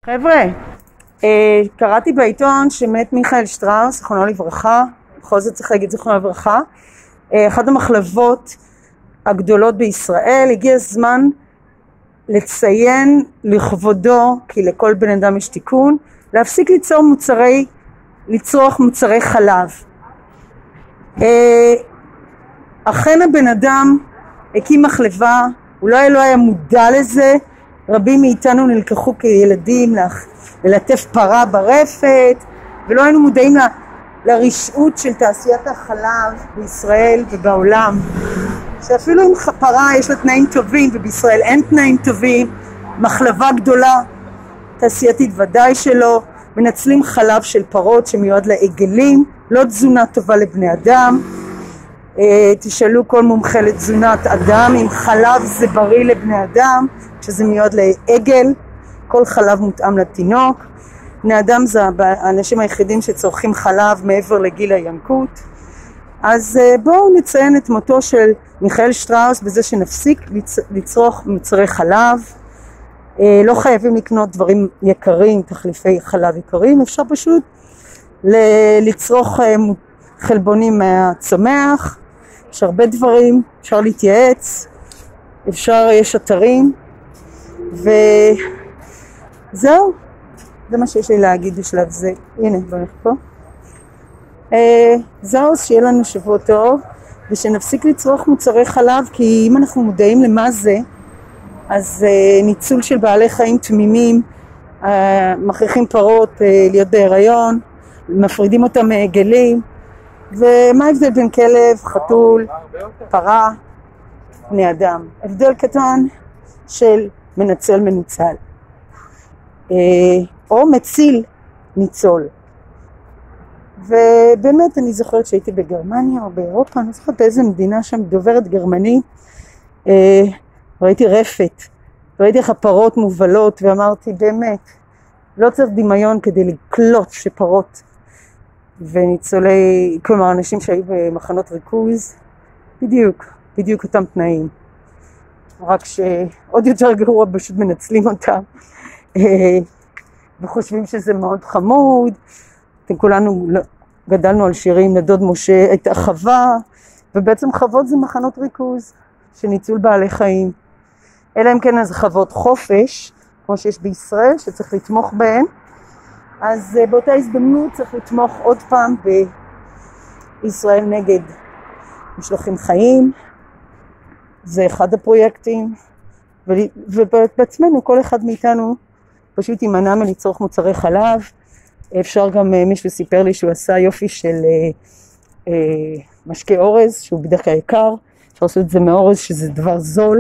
חבר'ה, קראתי בעיתון שמת מיכאל שטראוס, זכרונו לברכה, בכל זאת צריך להגיד זכרונו לברכה, אחת המחלבות הגדולות בישראל. הגיע הזמן לציין לכבודו, כי לכל בן אדם יש תיקון, להפסיק לצרוך מוצרי חלב. אכן הבן אדם הקים מחלבה, אולי לא היה מודע לזה, רבים מאיתנו נלקחו כילדים ללטף פרה ברפת, ולא היינו מודעים לרשעות של תעשיית החלב בישראל ובעולם, שאפילו עם פרה יש לה תנאים טובים ובישראל אין תנאים טובים. מחלבה גדולה תעשייתית ודאי שלא, מנצלים חלב של פרות שמיועד לעגלים, לא תזונה טובה לבני אדם. תשאלו כל מומחה לתזונת אדם אם חלב זה בריא לבני אדם, שזה מיועד לעגל. כל חלב מותאם לתינוק. בני אדם זה האנשים היחידים שצורכים חלב מעבר לגיל הינקות. אז בואו נציין את מותו של מיכאל שטראוס בזה שנפסיק לצרוך מוצרי חלב. לא חייבים לקנות דברים יקרים, תחליפי חלב יקרים, אפשר פשוט לצרוך חלבונים מהצומח. יש הרבה דברים, אפשר להתייעץ, יש אתרים, וזהו, זה מה שיש לי להגיד בשלב זה. הנה, בואו פה. זהו, שיהיה לנו שבוע טוב, ושנפסיק לצרוך מוצרי חלב, כי אם אנחנו מודעים למה זה, אז ניצול של בעלי חיים תמימים, מכריחים פרות להיות בהיריון, מפרידים אותם מעגלים, ומה ההבדל בין כלב, חתול, פרה, בני אדם? הבדל קטן של מנצל מנוצל, או מציל ניצול. ובאמת אני זוכרת שהייתי בגרמניה או באירופה, אני זוכרת באיזה מדינה שם דוברת גרמנית, ראיתי רפת, ראיתי איך הפרות מובלות, ואמרתי באמת, לא צריך דמיון כדי לקלוט שפרות וניצולי, כלומר אנשים שהיו במחנות ריכוז, בדיוק אותם תנאים, רק שעוד יותר גרוע, פשוט מנצלים אותם וחושבים שזה מאוד חמוד. אתם כולנו גדלנו על שירים לדוד משה, הייתה חווה, ובעצם חוות זה מחנות ריכוז של ניצול בעלי חיים, אלא אם כן אז חוות חופש כמו שיש בישראל שצריך לתמוך בהן. אז באותה הזדמנות צריך לתמוך עוד פעם בישראל נגד משלוחים חיים, זה אחד הפרויקטים, ובעצמנו כל אחד מאיתנו פשוט יימנע מלצרוך מוצרי חלב. אפשר גם, מישהו סיפר לי שהוא עשה יופי של משקה אורז, שהוא בדרך כלל יקר, אפשר לעשות את זה מאורז שזה דבר זול.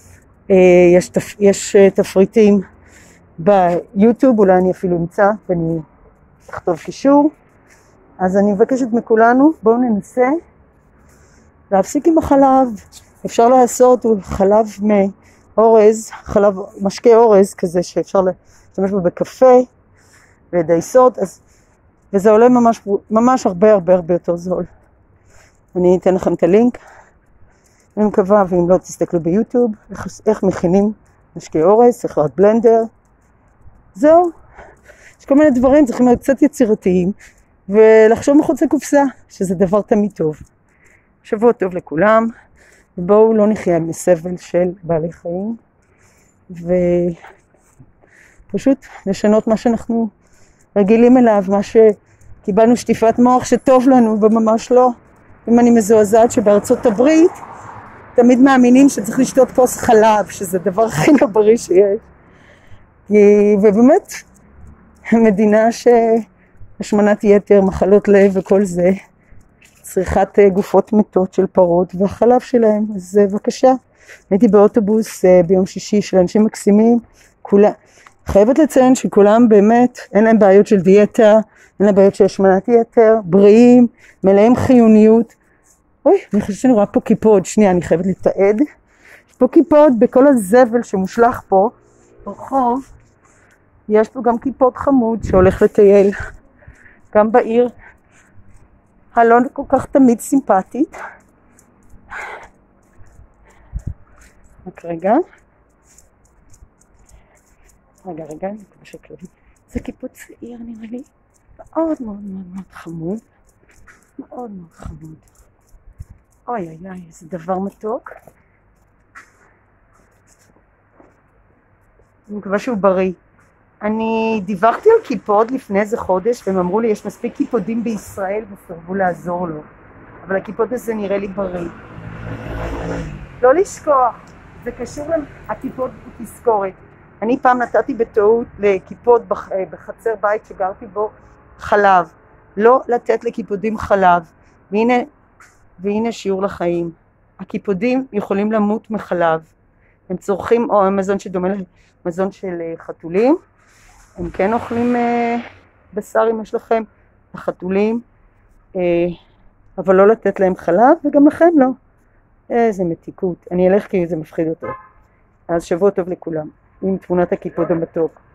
יש תפריטים ביוטיוב, אולי אני אפילו אמצא ואני אכתוב קישור. אז אני מבקשת מכולנו, בואו ננסה להפסיק עם החלב. אפשר לעשות חלב מאורז, משקה אורז כזה שאפשר להשתמש בו בקפה ודייסות, וזה עולה ממש הרבה יותר זול. אני אתן לכם את הלינק, אני מקווה, ואם לא תסתכלו ביוטיוב, איך מכינים משקה אורז, צריך להיות בלנדר. זהו, יש כל מיני דברים, צריכים להיות קצת יצירתיים, ולחשוב מחוץ לקופסה, שזה דבר תמיד טוב. שבוע טוב לכולם, ובואו לא נחיה מסבל של בעלי חיים, ופשוט לשנות מה שאנחנו רגילים אליו, מה שקיבלנו שטיפת מוח שטוב לנו, וממש לא. אם אני מזועזעת שבארצות הברית, תמיד מאמינים שצריך לשתות כוס חלב, שזה דבר הכי לא בריא שיש. ובאמת, מדינה שהשמנת יתר, מחלות לב וכל זה, צריכת גופות מתות של פרות והחלב שלהם. אז בבקשה, הייתי באוטובוס ביום שישי של אנשים מקסימים, חייבת לציין שכולם באמת, אין להם בעיות של דיאטה, אין להם בעיות של השמנת יתר, בריאים, מלאים חיוניות. אוי, אני חושבת שאני רואה פה קיפוד, שנייה, אני חייבת לתעד. יש פה קיפוד בכל הזבל שמושלח פה, ברחוב, יש פה גם קיפוד חמוד שהולך לטייל, גם בעיר, הלא כל כך תמיד סימפטית. רק רגע. רגע, אני מקווה שכלבים. זה קיפוד צעיר נראה לי. מאוד מאוד מאוד מאוד חמוד. מאוד מאוד חמוד. אוי אוי אוי, איזה דבר מתוק. אני מקווה שהוא בריא. אני דיווחתי על קיפוד לפני איזה חודש, והם אמרו לי, יש מספיק קיפודים בישראל וסרבו לעזור לו. אבל הקיפוד הזה נראה לי בריא. לא לשכוח, זה קשור לקיפוד בתזכורת. אני פעם נתתי בטעות לקיפוד בחצר בית שגרתי בו חלב. לא לתת לקיפודים חלב. והנה שיעור לחיים. הקיפודים יכולים למות מחלב. הם צורכים או מזון שדומה למזון של חתולים. הם כן אוכלים בשר אם יש לכם, החתולים, אבל לא לתת להם חלב, וגם לכם לא. איזה מתיקות. אני אלך כי זה מפחיד אותו. אז שבוע טוב לכולם, עם תמונת הקיפוד המתוק.